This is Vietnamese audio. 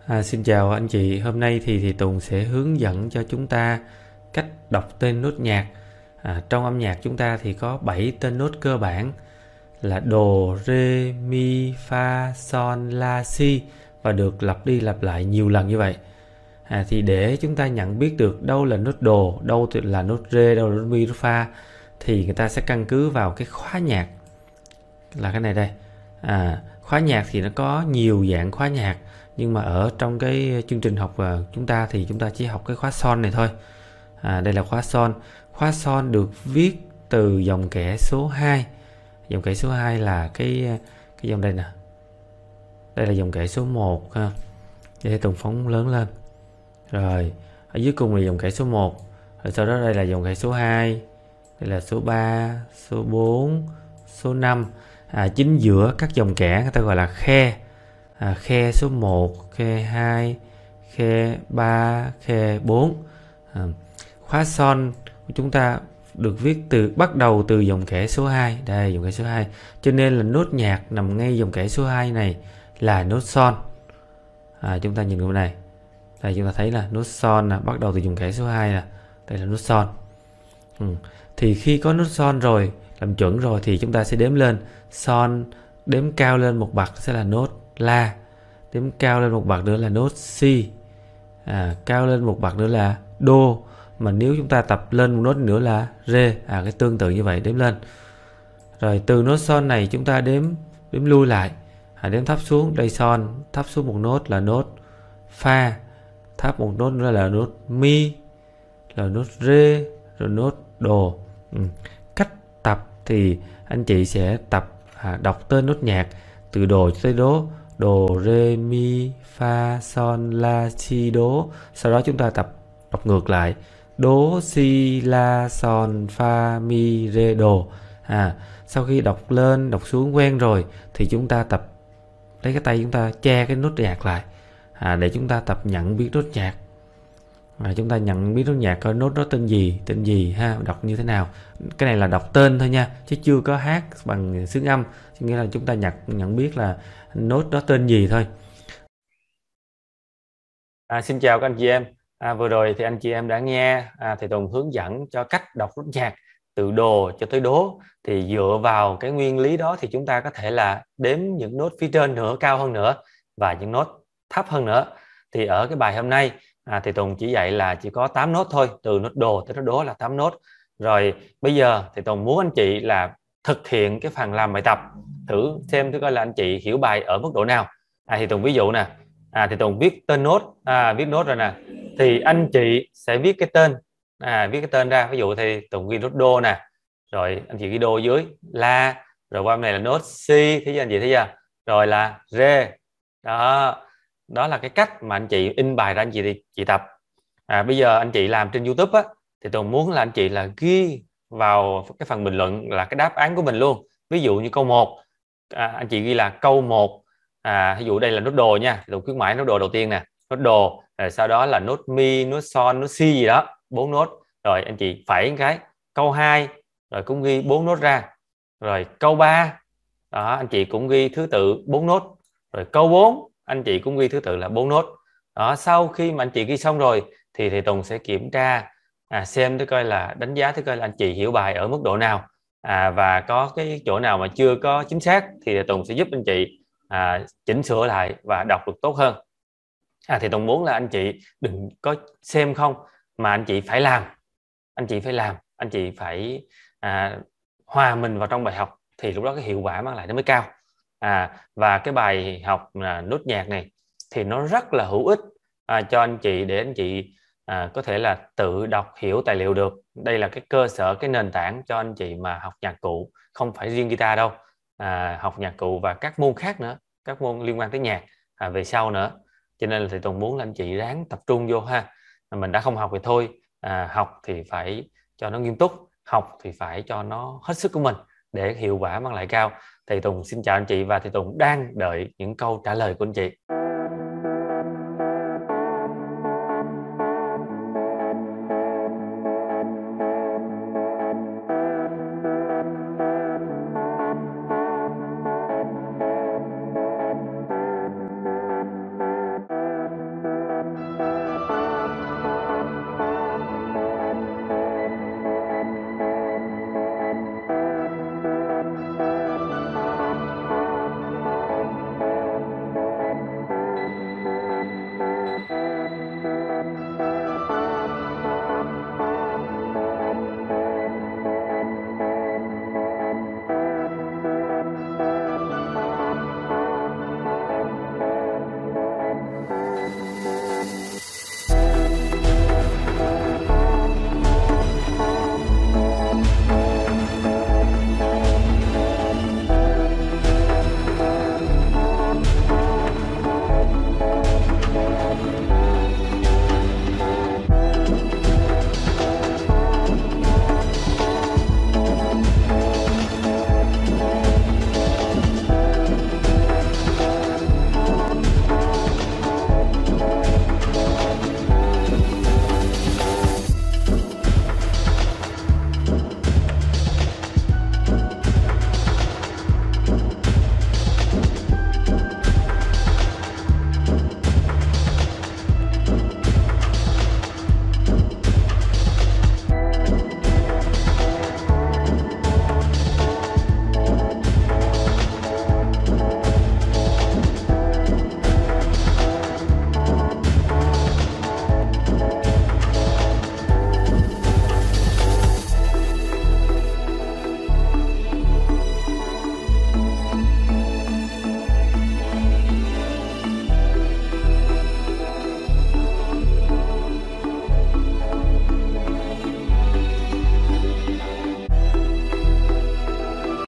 Xin chào anh chị, hôm nay thì Tùng sẽ hướng dẫn cho chúng ta cách đọc tên nốt nhạc. Trong âm nhạc chúng ta thì có 7 tên nốt cơ bản là đồ, rê, mi, fa, son, la, si và được lặp đi lặp lại nhiều lần như vậy. Thì để chúng ta nhận biết được đâu là nốt đồ, đâu là nốt rê, đâu là nốt mi, nốt fa thì người ta sẽ căn cứ vào cái khóa nhạc là cái này đây. Khóa nhạc thì nó có nhiều dạng khóa nhạc, nhưng mà ở trong cái chương trình học chúng ta thì chúng ta chỉ học cái khóa son này thôi. Đây là khóa son. Khóa son được viết từ dòng kẻ số 2. Dòng kẻ số 2 là cái dòng đây nè. Đây là dòng kẻ số 1 ha. Để Tùng phóng lớn lên. Rồi, ở dưới cùng là dòng kẻ số 1. Rồi sau đó đây là dòng kẻ số 2. Đây là số 3, số 4, số 5. Chính giữa các dòng kẻ người ta gọi là khe. Khe số 1, khe 2, khe 3, khe 4. Khóa son của chúng ta được viết bắt đầu từ dòng kẻ số 2. Đây, dòng kẻ số 2. Cho nên là nốt nhạc nằm ngay dòng kẻ số 2 này là nốt son. Chúng ta nhìn cái này. Đây chúng ta thấy là nốt son bắt đầu từ dòng kẻ số 2 nè. Đây là nốt son. Thì khi có nốt son rồi, làm chuẩn rồi thì chúng ta sẽ đếm lên. Son đếm cao lên một bậc sẽ là nốt la, đếm cao lên một bậc nữa là nốt si, cao lên một bậc nữa là đô, mà nếu chúng ta tập lên một nốt nữa là rê. Cái tương tự như vậy đếm lên. Rồi từ nốt son này chúng ta đếm lui lại, đếm thấp xuống. Đây son thấp xuống một nốt là nốt fa, thấp một nốt nữa là nốt mi, là nốt rê, rồi nốt đồ. Cách tập thì anh chị sẽ tập đọc tên nốt nhạc từ đồ cho tới đố. Đồ, rê, mi, fa, son, la, si, đố. Sau đó chúng ta tập đọc ngược lại. Đố, si, la, son, fa, mi, rê, đồ. Sau khi đọc lên, đọc xuống quen rồi thì chúng ta tập lấy cái tay chúng ta che cái nốt nhạc lại, để chúng ta tập nhận biết nốt nhạc. Chúng ta nhận biết nốt nhạc coi nốt đó tên gì ha, đọc như thế nào. Cái này là đọc tên thôi nha, chứ chưa có hát bằng xướng âm, nghĩa là chúng ta nhận biết là nốt đó tên gì thôi. Xin chào các anh chị em. Vừa rồi thì anh chị em đã nghe thầy Tùng hướng dẫn cho cách đọc nốt nhạc từ đồ cho tới đố. Thì dựa vào cái nguyên lý đó thì chúng ta có thể là đếm những nốt phía trên nữa, cao hơn nữa, và những nốt thấp hơn nữa. Thì ở cái bài hôm nay thầy Tùng chỉ dạy là chỉ có 8 nốt thôi, từ nốt đồ tới nốt đố là 8 nốt. Rồi bây giờ thầy Tùng muốn anh chị là thực hiện cái phần làm bài tập, thử xem coi là anh chị hiểu bài ở mức độ nào. Thì Tùng ví dụ nè, thì Tùng viết tên nốt, viết nốt rồi nè, thì anh chị sẽ viết cái tên, viết cái tên ra. Ví dụ thì Tùng ghi nốt đô nè, rồi anh chị ghi đô dưới, la, rồi qua bên này là nốt si, thấy chưa anh chị, thấy chưa, rồi là rê. Đó là cái cách mà anh chị in bài ra anh chị tập. Bây giờ anh chị làm trên YouTube á, thì Tùng muốn là anh chị là ghi vào cái phần bình luận là cái đáp án của mình luôn. Ví dụ như câu 1, anh chị ghi là câu 1, ví dụ đây là nốt đồ nha, Tùng khuyến mãi nốt đồ đầu tiên nè, nốt đồ, rồi sau đó là nốt mi, nốt son, nốt si gì đó, 4 nốt. Rồi anh chị phẩy cái câu 2, rồi cũng ghi 4 nốt ra. Rồi câu 3 đó, anh chị cũng ghi thứ tự 4 nốt. Rồi câu 4 anh chị cũng ghi thứ tự là 4 nốt. Đó, sau khi mà anh chị ghi xong rồi thì thầy Tùng sẽ kiểm tra, xem để coi là đánh giá để coi là anh chị hiểu bài ở mức độ nào, và có cái chỗ nào mà chưa có chính xác thì thầy Tùng sẽ giúp anh chị chỉnh sửa lại và đọc được tốt hơn. Thì Tùng muốn là anh chị đừng có xem không, mà anh chị phải làm, anh chị phải hòa mình vào trong bài học, thì lúc đó cái hiệu quả mang lại nó mới cao. Và cái bài học nốt nhạc này thì nó rất là hữu ích cho anh chị, để anh chị có thể là tự đọc hiểu tài liệu được. Đây là cái cơ sở, cái nền tảng cho anh chị mà học nhạc cụ, không phải riêng guitar đâu, học nhạc cụ và các môn khác nữa, các môn liên quan tới nhạc về sau nữa. Cho nên là thầy Tùng muốn là anh chị ráng tập trung vô ha. Mình đã không học thì thôi, học thì phải cho nó nghiêm túc, học thì phải cho nó hết sức của mình để hiệu quả mang lại cao. Thầy Tùng xin chào anh chị, và thầy Tùng đang đợi những câu trả lời của anh chị.